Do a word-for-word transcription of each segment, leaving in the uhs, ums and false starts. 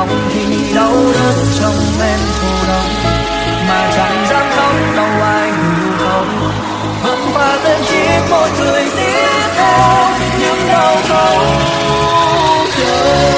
lòng thì đau đớn trong men thù đau mà chẳng dám khóc, đâu ai hiểu không. Vẫn và tên chỉ một người tiếp theo những đau khổ chờ.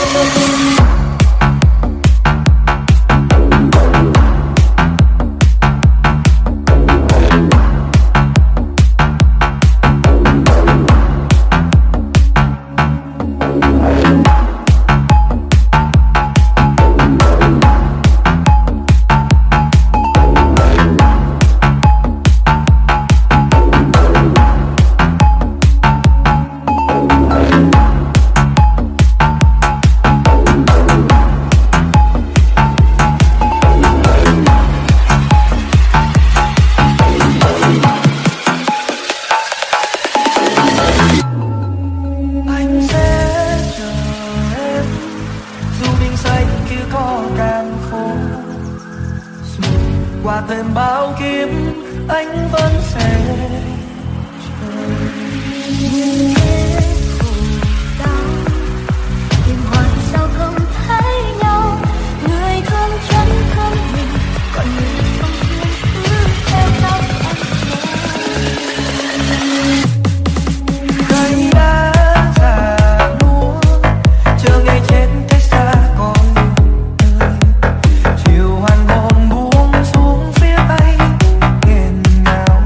Qua thêm bao kiếp anh vẫn sẽ chờ. Nhưng thế khổ đau tìm hoài sao không thấy nhau, người thương chân thân mình còn người không thương cứ theo tóc anh trôi. Cây đã già nua chờ ngày chết cách xa còn đời, chiều hoàng hôn buông xuống phía bay nghẹn ngào.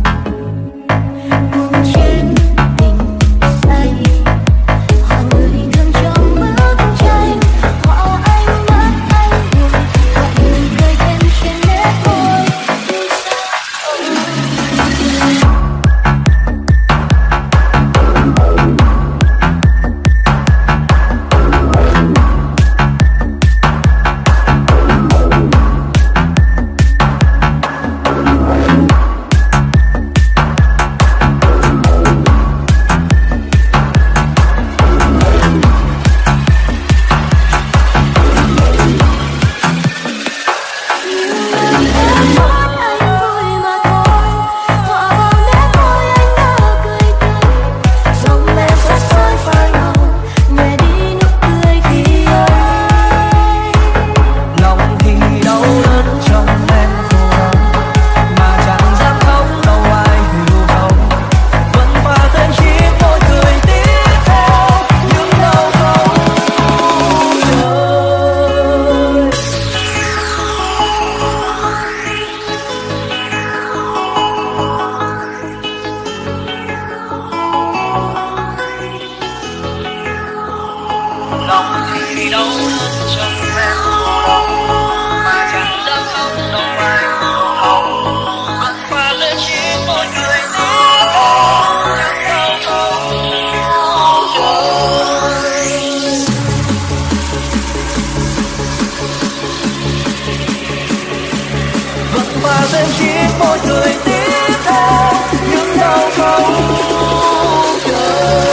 Buông trên tình say hỏi người thương trong bức tranh, họ anh mất anh buồn, họ người cười thêm trên nét môi. Lòng thì đâu trong em đau mà chẳng dám khóc, đâu ai hiểu lòng. Vẫn qua lên chỉ một người tiếp theo những đau khổ chờ. Vẫn qua lên chỉ một người tiếp theo những đau khổ chờ.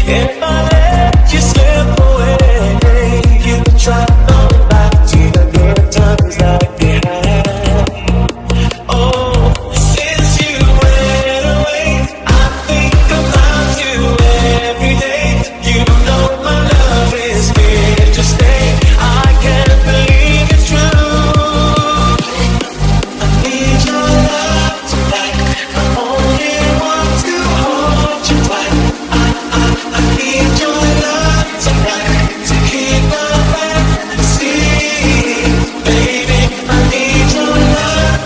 If I let you slip away, you try to go back to the good times that we had. Oh, since you went away, I think about you every day. You know my love is here to stay. I can't believe it's true. I need your love tonight. I only want to hold you tight. I, I, I need your love tonight to keep our fantasy. Baby, I need your love.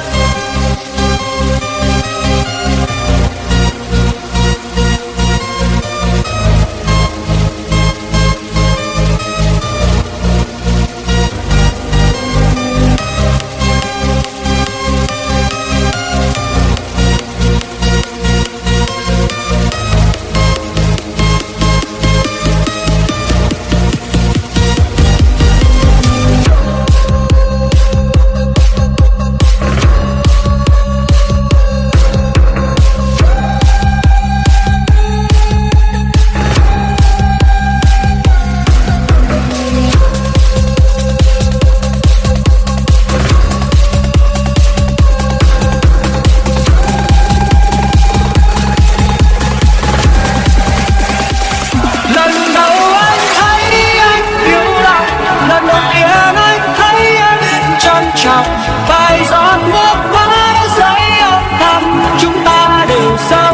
Lần đầu anh thấy anh yêu lòng, lần đầu tiên anh thấy anh trân trọng vài giọt nước mắt giấy âm thầm chúng ta đều giấu,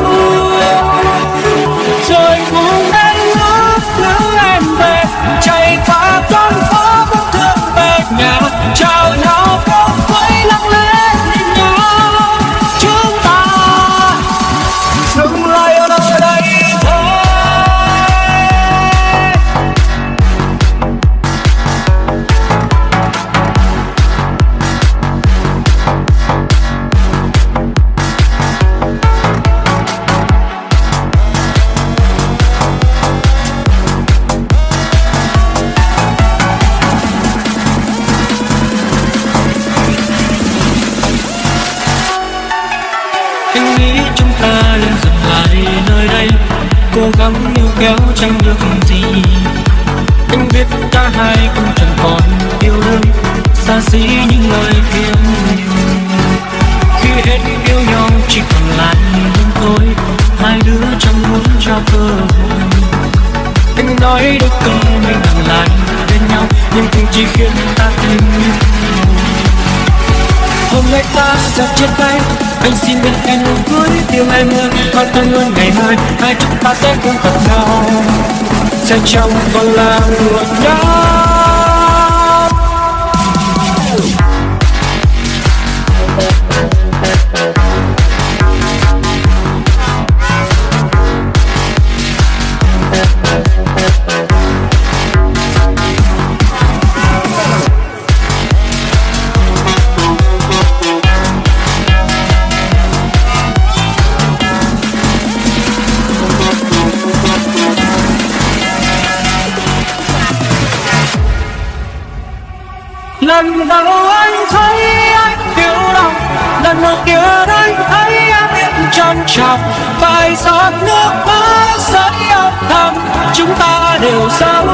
rồi cũng đến lúc nữ em về chạy qua con phố bức thương về nhà chào nhau phố quấy lặng lẽ nhìn nhau, chúng ta dừng lại ở nơi đây thôi. Anh nghĩ chúng ta nên dừng lại nơi đây, cố gắng níu kéo chẳng được gì. Anh biết cả hai cũng chẳng còn yêu đương, xa xỉ những lời kia. Khi hết yêu nhau chỉ còn lại nhưng thôi, hai đứa chẳng muốn cho cơ hội. Anh nói đôi câu mình gần lại bên nhau, nhưng cũng chỉ khiến ta thêm yêu. Hôm nay ta sẽ chia tay, anh xin bên em nụ cười yêu em hơn, còn thân hơn ngày mai, hai chúng ta sẽ không gặp nhau, sẽ chẳng còn là người nhau. Lần đầu anh thấy anh yêu lòng, lần đầu tiên anh thấy anh trân trọng vài giọt nước mắt giấy âm thầm chúng ta đều giấu,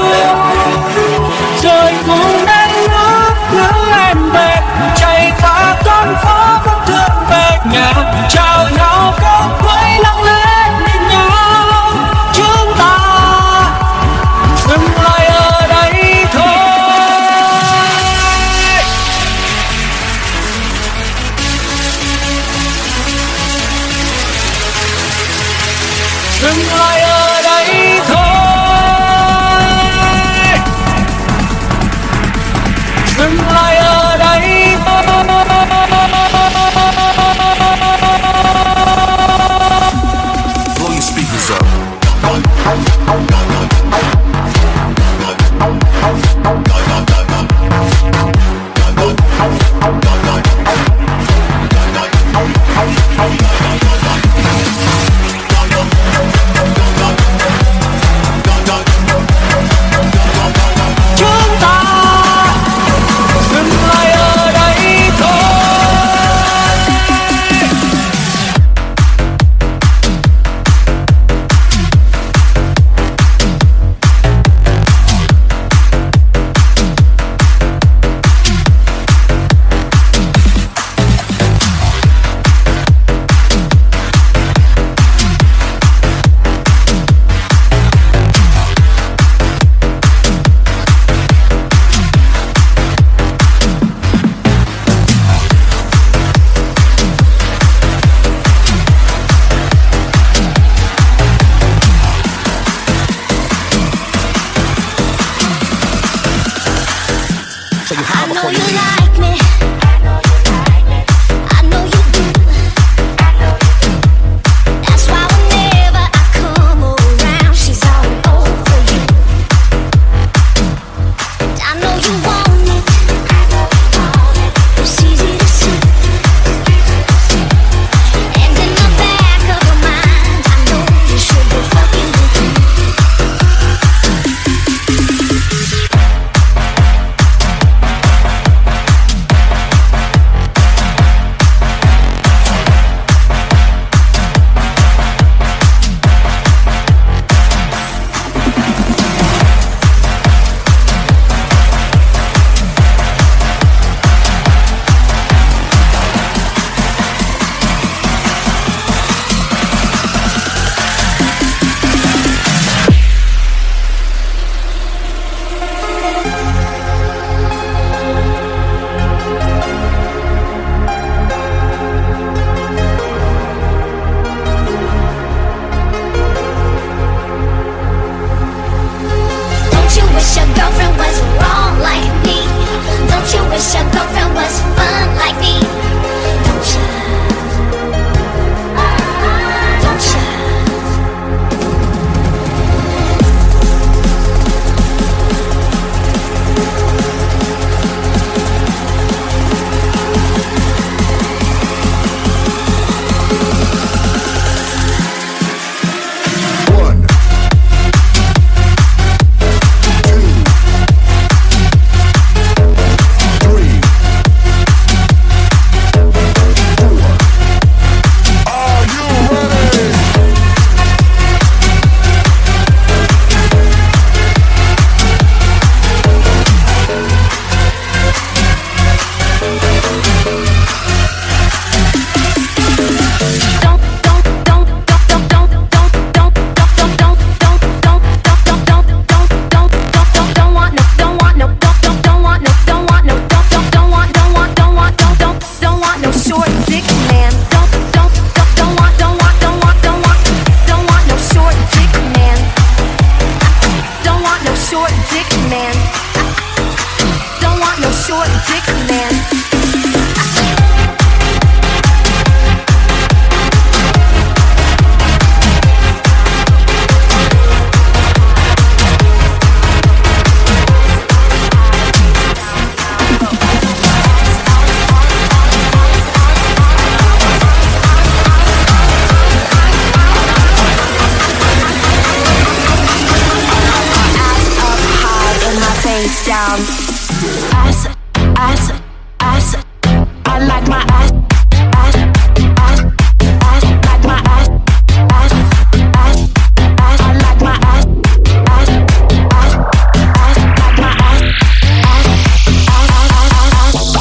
rồi cũng đến lúc nữ em về chạy qua con phố bức thương về nhà chào nhau phố quấy lặng lẽ nhìn nhau, chúng ta dừng lại ở đây thôi. Dừng lại ở đây thôi, dừng lại ở đây thôi. Blow your speakers up. man. Don't want no short dick man. Face down, ass, ass, ass. I like my ass, ass, ass, ass. Like my ass, ass, ass, ass. I like my ass, ass, ass, ass. Like my ass, ass, ass, ass,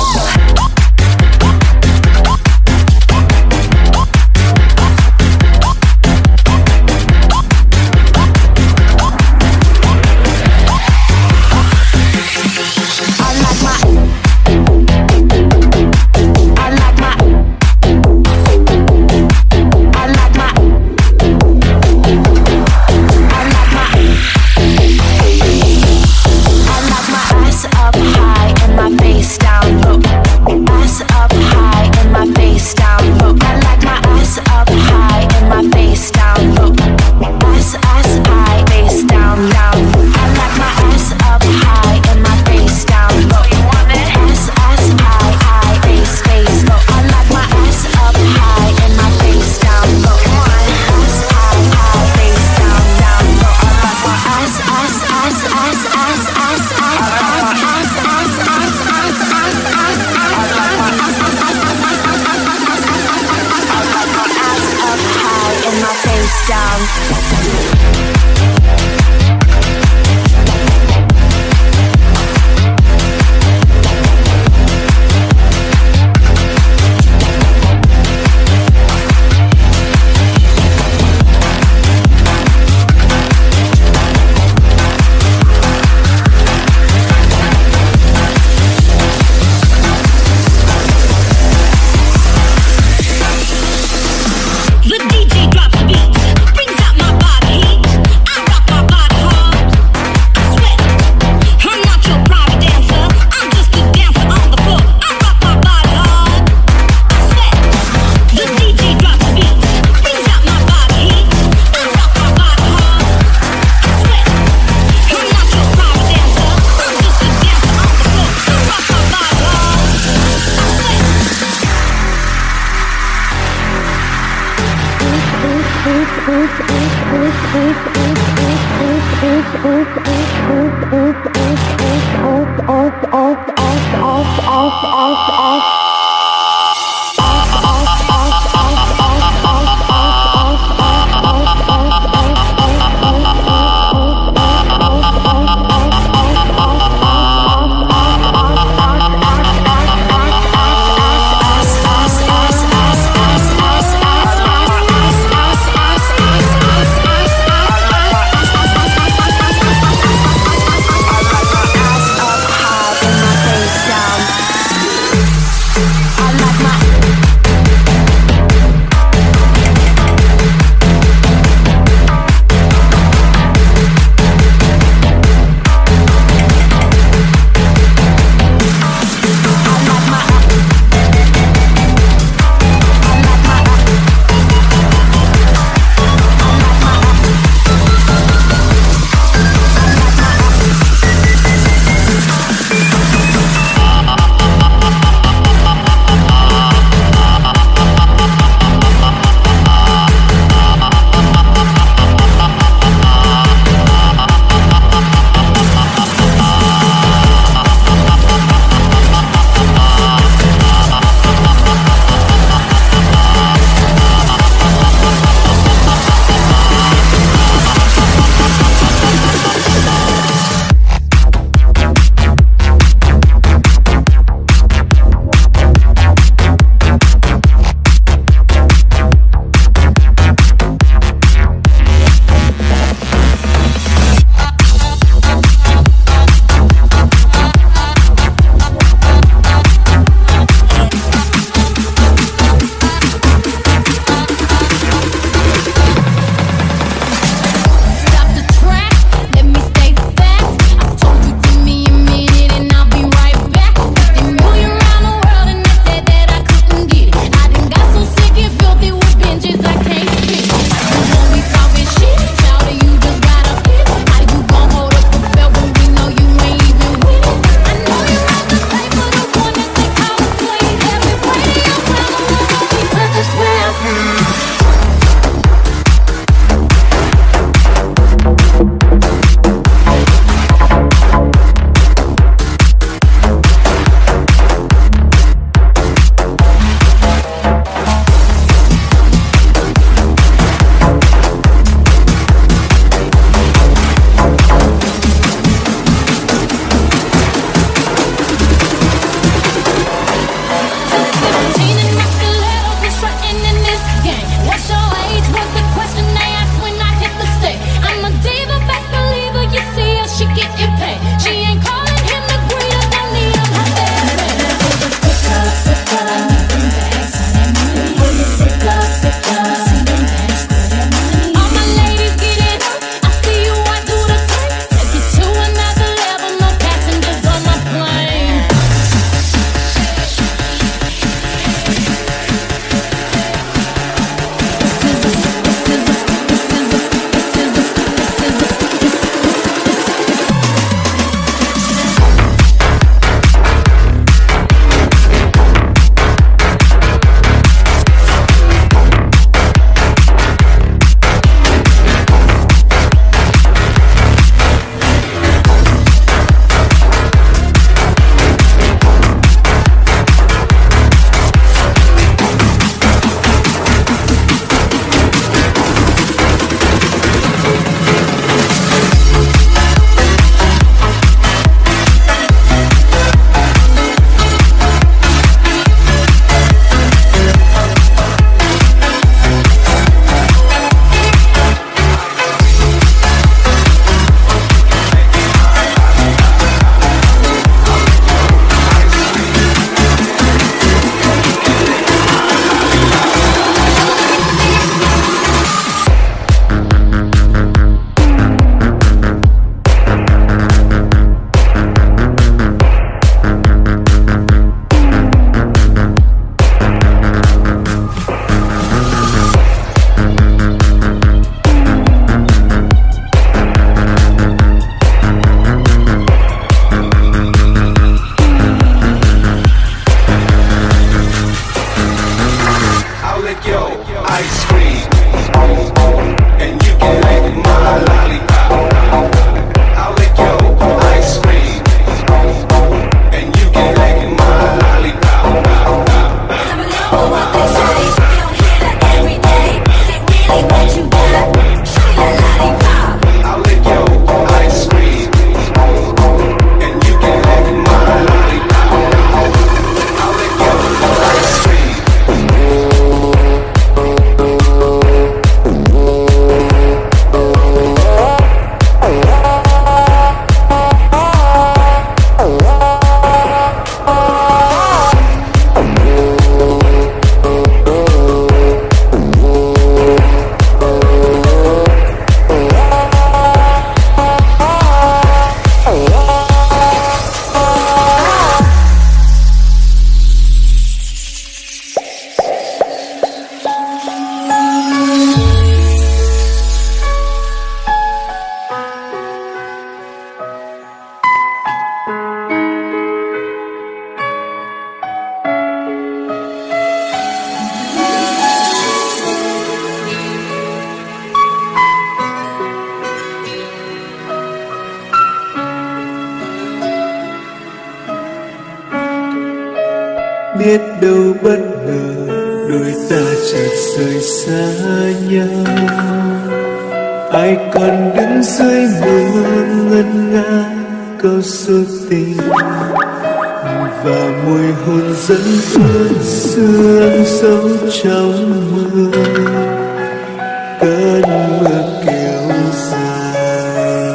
biết đâu bất ngờ đôi ta chợt rời xa nhau. Ai còn đứng dưới mưa ngân nga câu số tình, và mùi hôn dẫn ướt sương sâu trong mưa. Cơn mưa kéo dài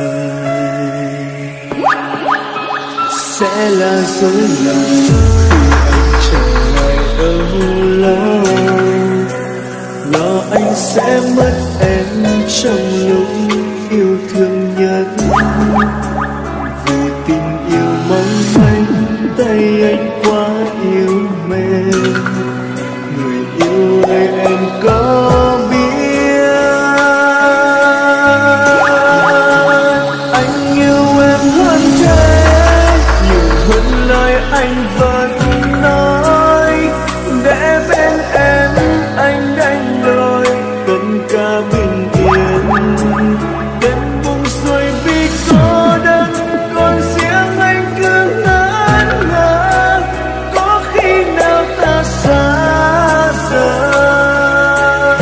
sẽ là dối lòng khi anh chẳng lại đâu lo. Lo anh sẽ mất em trong lúc yêu thương nhất, vì tình yêu mong manh tay anh quá yêu mến. Người yêu ơi em có biết anh yêu em hơn thế, nhiều hơn lời anh vẫn nói. Để bên em anh đánh đổi tất cả bình yên. Đêm buông xuôi vì cô đơn, còn riêng anh cứ ngẩn ngơ. Có khi nào ta xa rời,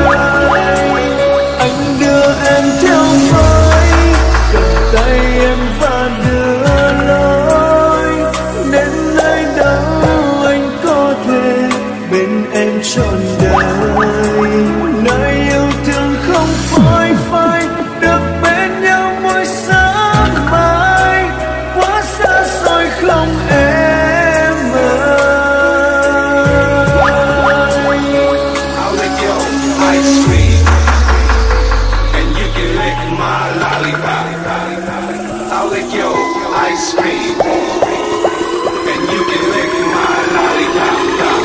anh đưa em theo với, cầm tay em và đưa lối đến nơi đâu anh có thể bên em trọn đời. Nơi yêu thương không phôi phai, được bên nhau mỗi sáng mai. Quá xa xôi không em ơi. I'll lick your ice cream, and you can lick my lollipop. I'll lick your ice cream, and you can lick my lollipop.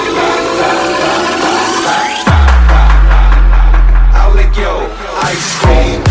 I'll lick your ice cream.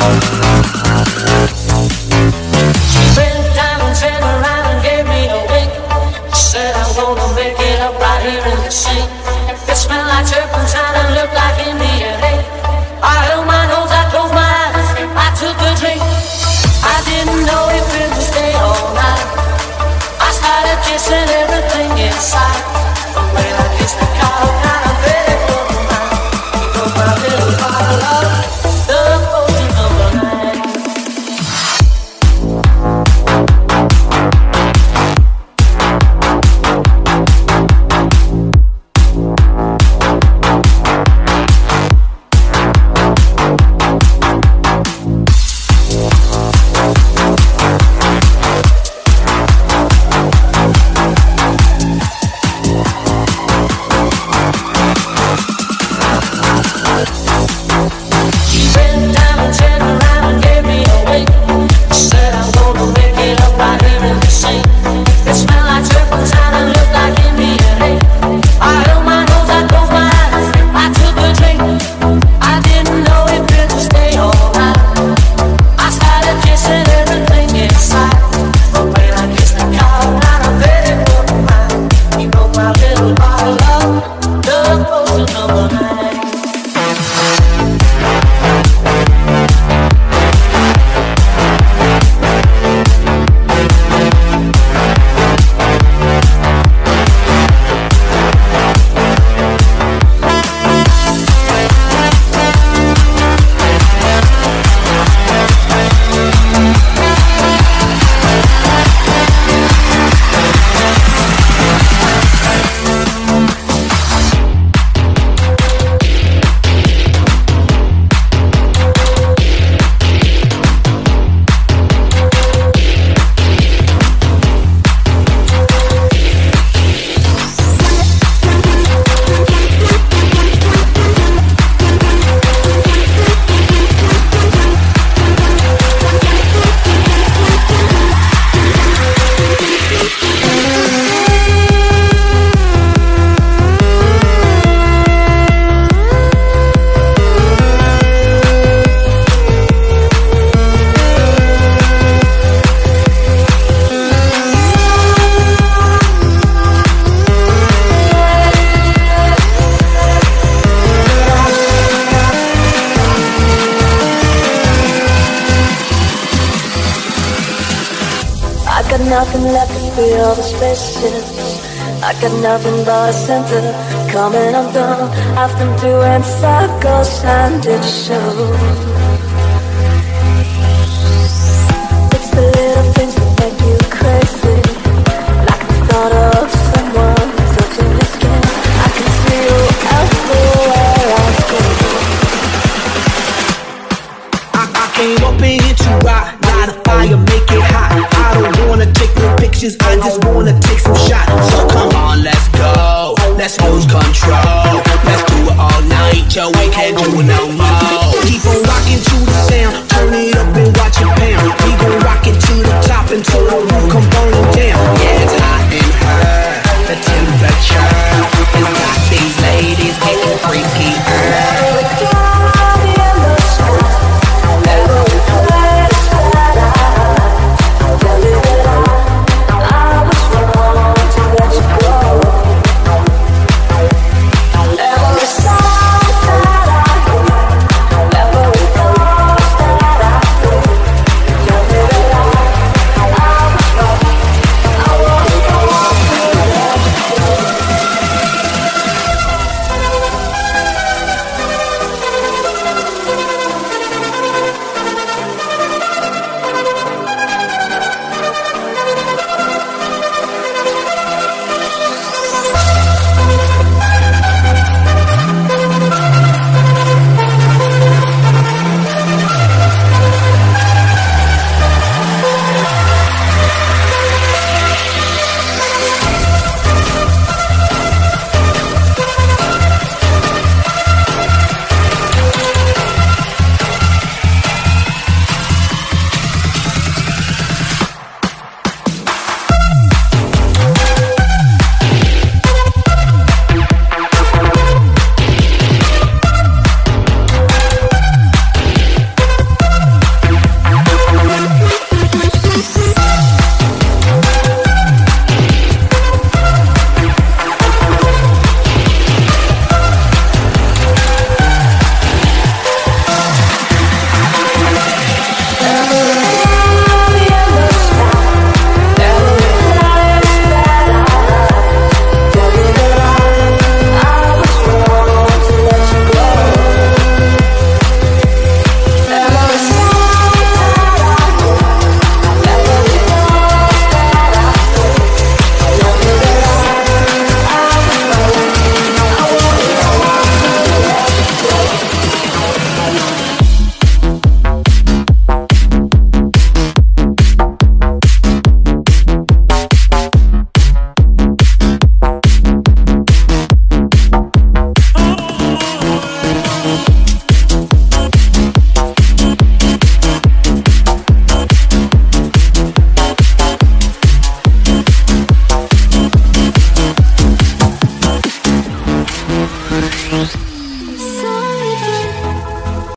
Spent time and turned around and gave me a wink. Said I'm gonna make it up right here in the sink. It smelled like turpentine and looked like Indian ink. I held my nose, I closed my eyes, I took a drink. I didn't know if it would stay all night. I started kissing everything inside. But when I kissed the cow, kind of better for the night. You broke my little bottle of the potion of the night. Nothing left to fill the spaces. I got nothing but a center. Coming undone, I've been doing circles and it shows. It's the little things that make you crazy, like the thought of someone touching your skin. I can see you everywhere I go. I, I came up in here to rock, light a fire, make it hot. I don't wanna take no pictures, I just wanna take some shots. So come on, let's go, let's lose control. Let's do it all night, yo, we can't do it no more.